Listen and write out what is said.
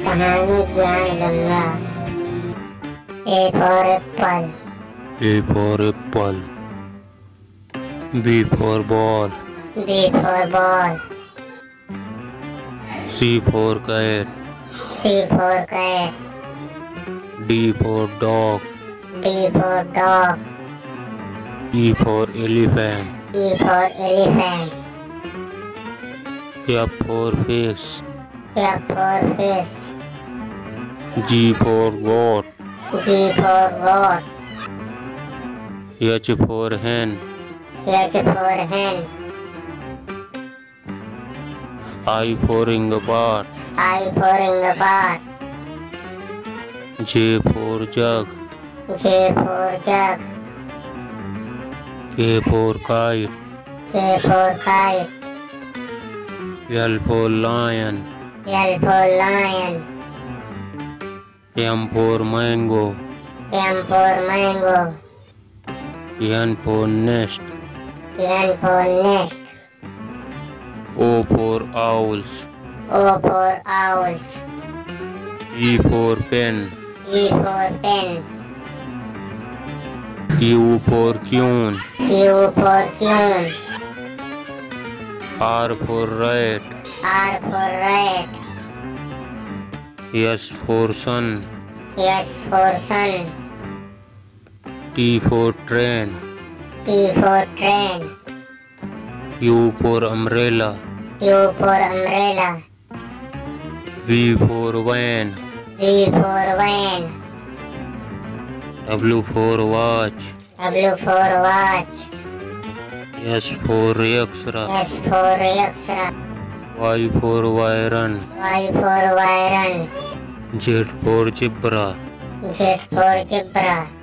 कहानी ज्ञान Ganga. A for apple. A for apple. B for ball. B for ball. C for cat. C for cat. D for dog. D for dog. E for elephant. E for elephant. F for fish. F for fish. G for goat. G for goat. H for hen. H for hen. I for inglebat. I for inglebat. J for jug. J for jug. K for kite. K for kite. L for lion. L for lion. M for mango. M for mango. N for nest. N for nest. O for owls. O for owls. E for pen. E for pen. Q for queen. Q for queen. R for rat. R for rat. S for sun. S for sun. T for train. T for train. U for umbrella. U for umbrella. V for van. V for van. W for watch. W for watch. S for X-ray. S for X-ray. Y for iron. Y for iron. Z for zebra. Z for zebra.